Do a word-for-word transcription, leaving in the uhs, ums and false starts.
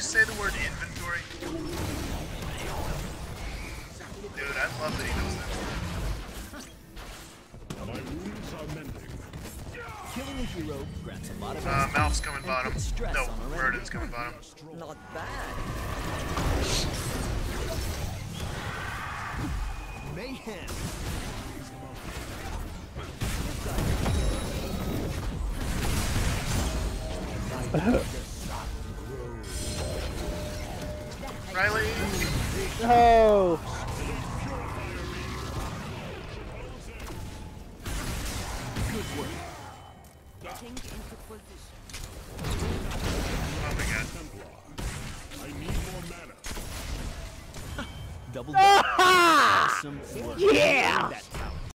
say the word inventory? Dude, I love that he does that. My wounds are mending. Killing a hero grants a lot of Uh, Malph's coming bottom. stress No, on our Verdant's coming bottom. Not bad. Mayhem. Riley! No! Good work. Oh my god. I need more mana. Double down. Awesome work. Yeah! That tower.